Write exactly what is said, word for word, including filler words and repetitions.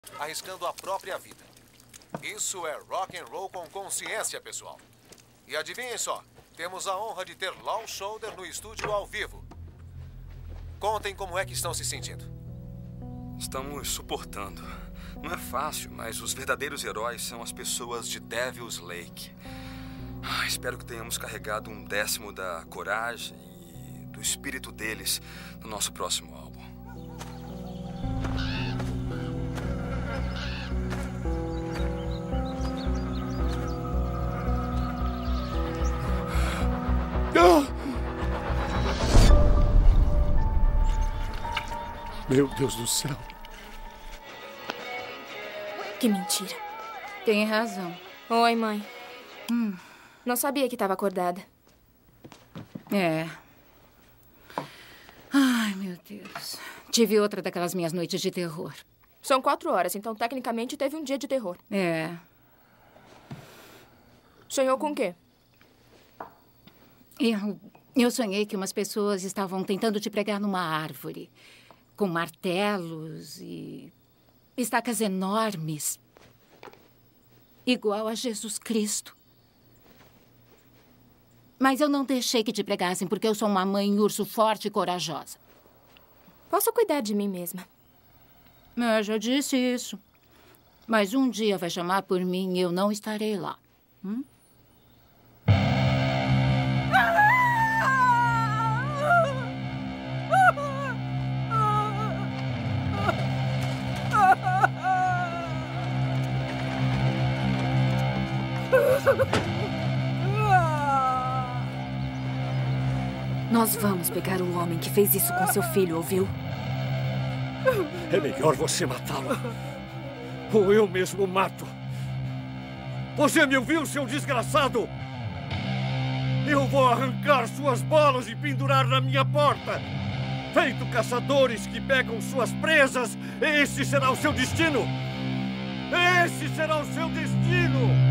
arriscando a própria vida. Isso é rock and roll com consciência, pessoal. E adivinhem só, temos a honra de ter Law Shoulder no estúdio ao vivo. Contem como é que estão se sentindo. Estamos suportando. Não é fácil, mas os verdadeiros heróis são as pessoas de Devil's Lake. Ah, espero que tenhamos carregado um décimo da coragem e do espírito deles no nosso próximo álbum. Meu Deus do céu. Que mentira. Tem razão. Oi, mãe. Hum. Não sabia que estava acordada. É. Ai, meu Deus. Tive outra daquelas minhas noites de terror. São quatro horas, então tecnicamente teve um dia de terror. É. Sonhou com o quê? Eu, eu sonhei que umas pessoas estavam tentando te pregar numa árvore. Com martelos e estacas enormes. Igual a Jesus Cristo. Mas eu não deixei que te pregassem, porque eu sou uma mãe urso forte e corajosa. Posso cuidar de mim mesma. Eu já disse isso. Mas um dia vai chamar por mim e eu não estarei lá. Hum? Nós vamos pegar o homem que fez isso com seu filho, ouviu? É melhor você matá-lo. Ou eu mesmo mato. Você me ouviu, seu desgraçado? Eu vou arrancar suas bolas e pendurar na minha porta. Feito caçadores que pegam suas presas, esse será o seu destino. Esse será o seu destino.